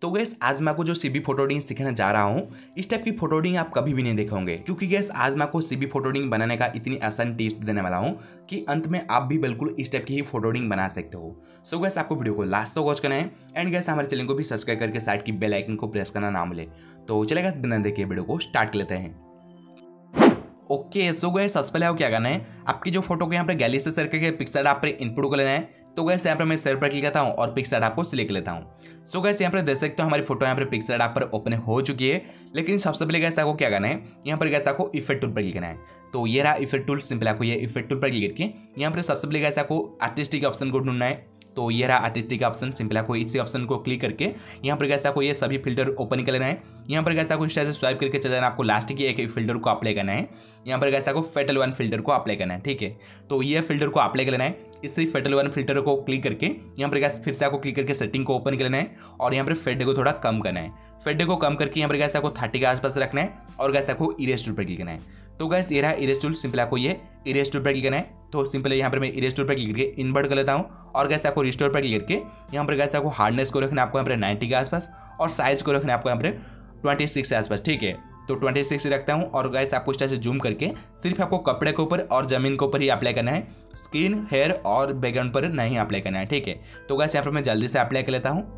तो गैस आज मैं आपको जो सीबी फोटो एडिटिंग सिखाने जा रहा हूँ, इस टाइप की फोटो एडिटिंग आप कभी भी नहीं देखे होंगे, क्योंकि गैस आज मैं आपको सीबी फोटो एडिटिंग बनाने का इतनी आसान टिप्स देने वाला हूँ कि अंत में आप भी बिल्कुल इस टाइप की ही फोटो एडिटिंग बना सकते हो। सो गैस आपको वीडियो को लास्ट तक वॉच करना है एंड गैस हमारे चैनल को भी सब्सक्राइब करके साइड की बेल आइकन को प्रेस करना ना भूले। तो चलिए गैस बिना देखे वीडियो को स्टार्ट कर लेते हैं। ओके सो गैस सबसे पहले आपको क्या करना है, आपकी जो फोटो को यहाँ पर गैलरी से शेयर करके पिक्सल आप पर इनपुट को लेना है। तो गैस यहाँ पर मैं शेयर पर क्लिक करता हूँ और पिक्सल ऐप को सिलेक्ट लेता हूँ। सो गैस यहाँ पर देख सकते हो हमारी फोटो यहाँ पर पिक्सल ऐप पर ओपन हो चुकी है। लेकिन सबसे पहले गैस आपको क्या करना है, यहाँ पर गैस आपको इफेक्ट टूल पर क्लिक करना है। तो ये रहा इफेक्ट टूल, सिंपल आपको ये इफेक्ट टूल पर क्लिक करके यहाँ पर सबसे पहले गैस आपको आर्टिस्टिक ऑप्शन को ढूंढना है। तो ये रहा आर्टिस्टिक ऑप्शन, सिंपल आपको इसी ऑप्शन को क्लिक करके यहाँ पर गैस आपको ये सभी फिल्टर ओपन कर लेना है। यहाँ पर गैस आपको इस तरह से स्वाइप करके चल जाना, आपको लास्ट की एक फिल्टर को अप्लाई करना है। यहाँ पर गैस आपको फेटल वन फिल्टर को अप्लाई करना है, ठीक है। तो ये फिल्टर को अप्लाई कर लेना है। इसी फेटल वन फिल्टर को क्लिक करके यहाँ पर गैस फिर से आपको क्लिक करके सेटिंग को ओपन कर लेना है और यहाँ पर फेड को थोड़ा कम करना है। फेड को कम करके यहाँ पर गैस आपको 30 के आसपास रखना है और गैस आपको इरेज टूल पर क्लिक करना है। तो गैस ये रहा इरेज टूल, सिंपल आपको ये इरेज टूल पर क्लिक करना है। तो सिंपल यहाँ पर मैं इरेज टूल पर क्लिक करके इन्वर्ट कर लेता हूँ और गैस आपको रिस्टोर पर क्लिक करके यहाँ पर गैस आपको हार्डनेस को रखना है आपको यहाँ पर 90 के आसपास और साइज को रखना है आपको यहाँ पर 26 के आसपास, ठीक है। तो 26 रखता हूँ और गैस आपको इस तरह से जूम करके सिर्फ आपको कपड़े के ऊपर और जमीन के ऊपर ही अप्लाई करना है, स्किन, हेयर और बैकग्राउंड पर नहीं अप्लाई करना है, ठीक है। तो गैस यहाँ पर मैं जल्दी से अप्लाई कर लेता हूँ।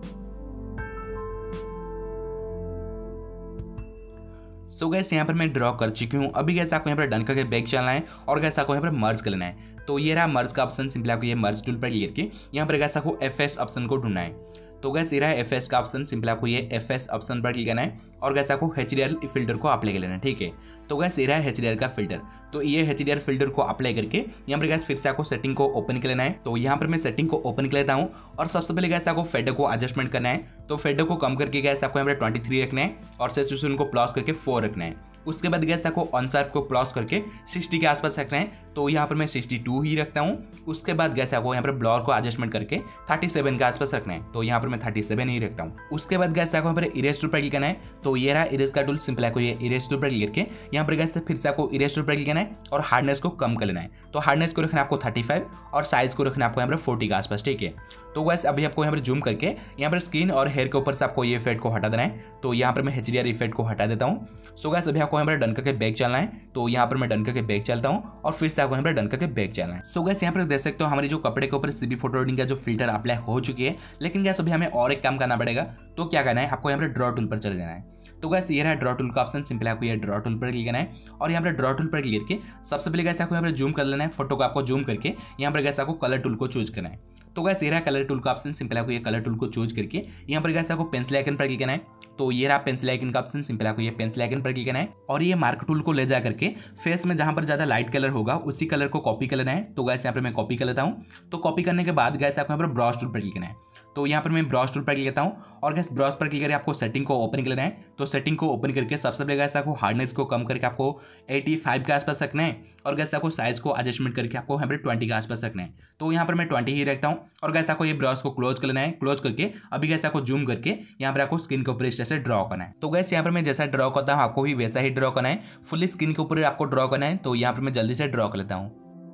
सो गैस यहाँ पर मैं ड्रॉ कर चुकी हूँ। अभी गैस आपको यहाँ पर डन करके बैक चलना है और गैस आपको यहाँ पर मर्ज कर लेना है। तो ये रहा मर्ज का ऑप्शन, सिंपल आपको ये मर्ज टूल पर क्लिक करके यहाँ पर गैस आपको एफएस ऑप्शन को ढूंढना है। तो गैस ये रहा एफएस का ऑप्शन, सिंपल आपको ये एफएस ऑप्शन पर क्लिक करना है और गैस आपको एचडीआर फिल्टर को अप्लाई कर लेना है, ठीक है। तो गैस ये रहा एचडीआर का फिल्टर। तो ये एचडीआर फिल्टर को अप्लाई करके यहाँ पर गैस फिर से आपको सेटिंग को ओपन कर लेना है। तो यहाँ पर मैं सेटिंग को ओपन कर लेता हूँ और सबसे पहले गैस आपको फेड को एडजस्टमेंट करना है। तो फेड को कम करके गैस आपको यहाँ पर 23 रखना है और सैचुरेशन को प्लस करके 4 रखना है। उसके बाद गैस आपको अनशार्प को प्लस करके 60 के आसपास रखना है। तो यहाँ पर मैं 62 ही रखता हूँ। उसके बाद गैस आपको यहाँ पर ब्लर को एडजस्टमेंट करके 37 के आसपास रखना है। तो यहाँ पर मैं 37 ही रखता हूँ। उसके बाद गैस आपको यहाँ पर इरेज टूल पर क्लिक करना है। तो ये रहा इरेज का टूल, सिंपल आपको ये इरेज टूल पर क्लिक करके यहाँ पर गैस फिर से आपको इरेज टूल पर क्लिक करना है और हार्डनेस को कम कर लेना है। तो हार्डनेस को रखना है आपको 35 और साइज को रखना है आपको यहाँ पर 40 के आसपास, ठीक है। तो गैस अभी आपको यहाँ पर जूम करके यहाँ पर स्किन और हेयर के ऊपर से आपको ये इफेक्ट को हटा देना है। तो यहाँ पर मैं एचडीआर इफेक्ट को हटा देता हूँ। सो गैस अभी आपको यहाँ पर डन करके बैक चलना है। तो यहाँ पर मैं डन करके बैक चलता हूँ और फिर से आपको यहाँ पर डन करके बैक चलना है। सो गैस यहाँ पर देख सकते हो हमारी जो कपड़े के ऊपर सीबी फोटो एडिटिंग का जो फिल्टर अप्लाई हो चुकी है। लेकिन गैस अभी हमें और एक काम करना पड़ेगा। तो क्या करना है, आपको यहाँ पर ड्रॉ टूल पर चले जाना है। तो गैस ये रहा ड्रॉ टूल का ऑप्शन, सिंपल आपको ये ड्रॉ टूल पर क्लिक करना है और यहाँ पर ड्रॉ टूल पर क्लिक करके सबसे पहले गैस आपको यहाँ पर जूम कर लेना है। फोटो को आपको जूम करके यहाँ पर गैस आपको कलर टूल को चूज करना है। तो गैस ये रहा कलर टूल का ऑप्शन, सिंपल आपको ये कलर टूल को चूज करके यहाँ पर गैस आपको पेंसिल आइकन पर क्लिक करना है। तो ये रहा पेंसिल आइकन का ऑप्शन, सिंपल आपको ये पेंसिल आइकन पर क्लिक करना है और ये मार्क टूल को ले जा करके फेस में जहां पर ज्यादा लाइट कलर होगा उसी कलर को कॉपी कर लेना है। तो गैस यहाँ पर मैं कॉपी कर लेता हूँ। तो कॉपी करने के बाद गैस आपको यहाँ पर ब्रश टूल पर क्लिक करना है। तो यहाँ पर मैं ब्रश टूल पर क्लिक करता हूँ और गैस ब्रश पर क्लिक करके आपको सेटिंग को ओपन कर लेना है। तो सेटिंग को ओपन करके सबसे पहले गैस आपको हार्डनेस को कम करके आपको 85 के आसपास रखना है और गैस आपको साइज को एडजस्टमेंट करके आपको यहाँ पर 20 के आसपास रखना है। तो यहाँ पर मैं 20 ही रखता हूँ और गैस आपको ये ब्रश को क्लोज कर लेना है। क्लोज करके अभी गैस आपको जूम करके यहाँ पर आपको स्किन के ऊपर इस तरह से ड्रॉ करना है। तो गैस यहाँ पर मैं जैसा ड्रॉ करता हूँ आपको भी वैसा ही ड्रॉ करना है, फुली स्किन के ऊपर आपको ड्रॉ करना है। तो यहाँ पर मैं जल्दी से ड्रॉ कर लेता हूँ।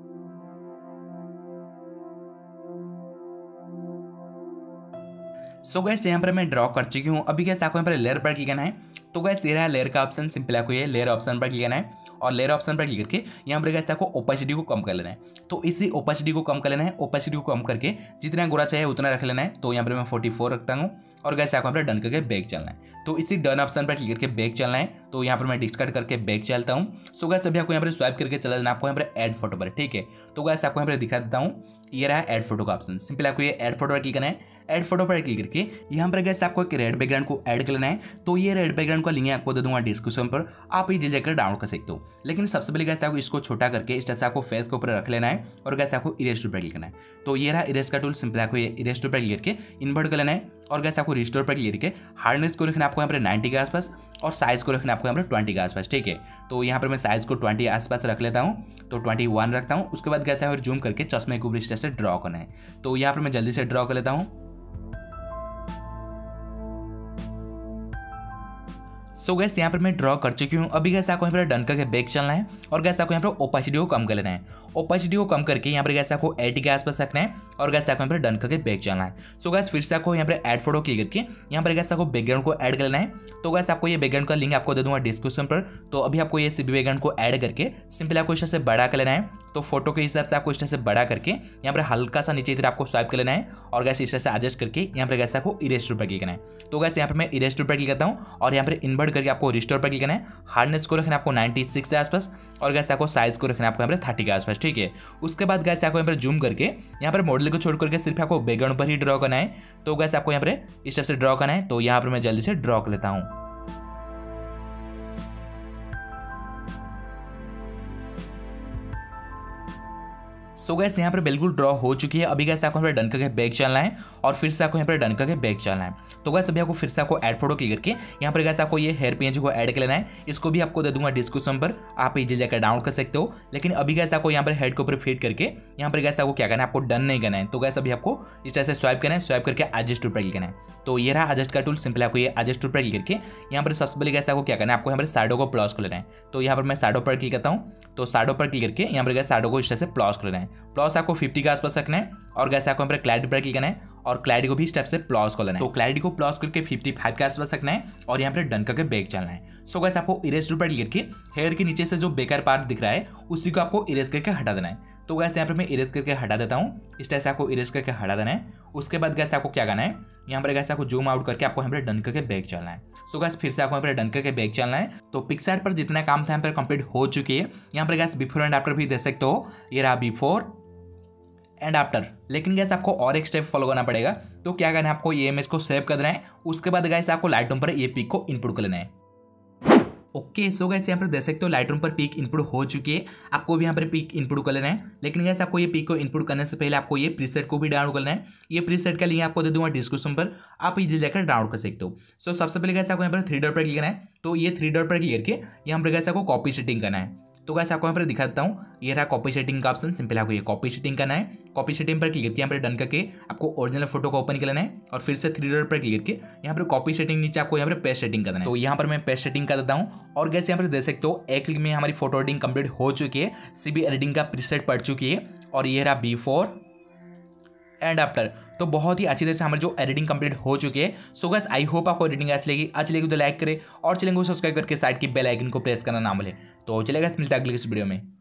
सो गैस यहाँ पर मैं ड्रॉ कर चुकी हूँ। अभी गैस आपको यहाँ पर लेयर पर क्लिक करना है। तो गैस ये रहा लेयर का ऑप्शन, सिंपल आपको ये लेयर ऑप्शन पर क्लिक करना है और लेयर ऑप्शन पर क्लिक करके यहाँ पर गैस आपको ओपेसिटी को कम कर लेना है। तो इसी ओपेसिटी को कम कर लेना है। ओपेसिटी को कम करके जितना गोरा चाहिए उतना रख लेना है। तो यहाँ पर मैं 44 रखता हूँ और गैस आपको यहाँ पर डन करके बैक चलना है। तो इसी डन ऑप्शन पर क्लिक करके बैक चलना है। तो यहाँ पर मैं डिस्कार्ड करके बैक चलता हूँ। सो गैस अभी आपको यहाँ पर स्वाइप करके चला जाना आपको यहाँ पर ऐड फोटो पर, ठीक है। तो गैस आपको यहाँ पर दिखा देता हूँ, ये रहा ऐड फोटो का ऑप्शन, सिंपल आपको ये ऐड फोटो पर क्लिक करना है। ऐड फोटो पर क्लिक करके यहाँ पर गैस आपको एक रेड बैकग्राउंड को ऐड कर लेना है। तो ये रेड बैकग्राउंड का लिंक आपको दे दूंगा डिस्क्रिप्शन पर, आप इसे जाकर डाउनलोड कर सकते हो। लेकिन सबसे पहले गैस आपको इसको छोटा करके इस तरह से आपको फेस के ऊपर रख लेना है और गैस आपको इरेज टूल पर क्लिक करना है। तो ये रहा इरेज का टूल, सिंपल आपको ये इरेज टूल पर क्लिक करके इन्वर्ट कर लेना है और गैस आपको रिस्टोर पर क्लिक करके हार्डनेस को रखना आपको यहाँ पर 90 के आसपास और साइज को रखना आपको यहाँ पर 20 के आसपास, ठीक है। तो यहाँ पर मैं साइज को 20 के आसपास रख लेता हूँ। तो 21 रखता हूँ। उसके बाद गैस यहाँ पर जूम करके चश्मे को इस तरह से ड्रॉ करना है। तो यहाँ पर मैं जल्दी से ड्रॉ कर लेता हूँ। सो गैस यहाँ पर मैं ड्रॉ कर चुकी हूँ। अभी गैस आपको यहाँ पर डन करके बैक चलना है और गैस आपको यहाँ पर ओपेसिटी को कम कर लेना है। ओपेसिटी को कम करके यहाँ पर गैस आपको 80 के आसपास रखना है और गैस आपको यहाँ पर डन करके बैक चलना है। सो गैस फिर से आपको यहाँ पर ऐड फोटो क्लिक करके यहाँ पर गैस आपको बैकग्राउंड को ऐड करना है। तो गैस आपको ये बैकग्राउंड का लिंक आपको दे दूंगा डिस्क्रिप्शन पर। तो अभी आपको ये सीबी बैकग्राउंड को ऐड करके सिंपली आपको इस तरह से बड़ा कर लेना है। तो फोटो के हिसाब से आपको इस तरह से बड़ा करके यहाँ पर हल्का सा नीचे इधर आपको स्वाइप कर लेना है और गैस इस तरह से एडजस्ट करके यहाँ पर गैस आपको इरेज टूल पर क्लिक करना है। तो गैस यहाँ पर मैं इरेज टूल पर क्लिक करता हूँ और यहाँ पर इन्वर्ट करके आपको रिस्टोर पर क्लिक करना है। हार्डनेस को रखना है आपको 96 के आसपास और गैस आपको साइज को रखना है आपको यहाँ पर 30 के आसपास, ठीक है। उसके बाद गैस आपको यहाँ पर जूम करके यहाँ पर मॉडल को छोड़ करके सिर्फ आपको बैकग्राउंड पर ही ड्रॉ करना है। तो गैस आपको यहाँ पर इस तरह से ड्रॉ करना है। तो यहाँ पर मैं जल्दी से ड्रॉ कर लेता हूँ। सो गैस यहाँ पर बिल्कुल ड्रॉ हो चुकी है। अभी गैस आपको यहाँ पर डन करके बैक चलना है और फिर से आपको यहाँ पर डन करके बैक चलना है। तो गैस अभी आपको फिर से आपको ऐड फोटो क्लिक करके यहाँ पर गैस आपको ये हेयर पेज को ऐड कर लेना है। इसको भी आपको दे दूंगा डिस्क्रिप्शन पर, आप इजी जाकर डाउनलोड कर सकते हो। लेकिन अभी गैस आपको यहाँ पर हेड के ऊपर फिट करके यहाँ पर गैस आपको क्या करना है, आपको डन नहीं करना है। तो गैस अभी आपको इस तरह से स्वाइप करना है, स्वाइप करके एडजस्ट टूल पर क्लिक करना है। तो ये रहा एडजस्ट का टूल। सिंपल आपको ये एडजस्ट टूल पर क्लिक करके यहाँ पर सबसे पहले गैस आपको क्या करना है, आपको यहाँ पर शैडो को प्लस कर लेना है। तो यहाँ पर मैं शैडो पर क्लिक करता हूँ। तो शैडो पर क्लिक करके यहाँ पर गैस शैडो को इस तरह से प्लस कर लेना है। प्लस आपको 50 के आसपास रखना है और गैस आपको यहाँ पर क्लैरिटी पर क्लिक करना है और क्लैरिटी को भी स्टेप से प्लस कर लेना है। तो क्लैरिटी को प्लस करके 55 के आसपास रखना है और यहाँ पर डन करके बैक चलना है। सो गैस आपको इरेज टूल पर क्लिक करके हेयर के नीचे से जो बेकार पार्ट दिख रहा है उसी को आपको इरेज करके हटा देना है। तो गैस यहाँ पर मैं इरेज करके हटा देता हूँ। इस तरह से आपको इरेज करके हटा देना है। उसके बाद गैस आपको क्या करना है, यहाँ पर गैस आपको जूम आउट करके आपको यहाँ पर डन करके बैक चलना है। सो गैस फिर से आपको यहाँ पर डन करके बैक चलना है। तो पिक्सार्ट पर जितना काम था यहाँ पर कंप्लीट हो चुकी है। यहाँ पर गैस बिफोर एंड आफ्टर भी दे सकते हो, ये रहा बिफोर एंड आफ्टर। लेकिन गैस आपको और एक स्टेप फॉलो करना पड़ेगा। तो क्या करना है, आपको ये इमेज को सेव कर देना है। उसके बाद गैस आपको लाइटरूम पर ये पिक को इनपुट कर लेना है। ओके, सो गैस यहाँ पर देख सकते हो लाइटरूम पर पिक इनपुट हो चुकी है। आपको भी यहाँ पर पिक इनपुट कर लेना है। लेकिन गैस आपको ये पिक को इनपुट करने से पहले आपको ये प्रीसेट को भी डाउनलोड करना है। ये प्रीसेट का लिंक आपको दे दूंगा डिस्क्रिप्शन पर, आप इजी जाकर डाउनलोड कर सकते हो। सो सबसे पहले गैस आपको यहाँ पर 3 डॉट पर क्लिक करना है। तो ये 3 डॉट पर क्लिक करके यहाँ पर गैस आपको कॉपी सेटिंग करना है। तो गैस आपको यहाँ पर दिखा देता हूँ, ये रहा कॉपी सेटिंग का ऑप्शन। सिंपल आपको ये कॉपी सेटिंग करना है। कॉपी सेटिंग पर क्लिक करके यहाँ पर डन करके आपको ओरिजिनल फोटो को ओपन कर लेना है और फिर से 3 डॉट पर क्लिक करके यहाँ पर कॉपी सेटिंग नीचे आपको यहाँ पर पेस्ट सेटिंग करना है। तो यहाँ पर मैं पेस्ट सेटिंग कर देता हूँ और गैस यहाँ पर देख सकते हो एक क्लिक में हमारी फोटो एडिटिंग कंप्लीट हो चुकी है। सीबी एडिटिंग का प्रीसेट पड़ चुकी है और ये रहा बिफोर एंड आफ्टर। तो बहुत ही अच्छी तरह से हमारी जो एडिटिंग कंप्लीट हो चुकी है। सो गाइस आई होप आपको एडिटिंग अच्छी लगी तो लाइक करें और चैनल को सब्सक्राइब करके साइड की बेल आइकन को प्रेस करना ना भूलें। तो चलेगा, मिलता है अगले इस वीडियो में।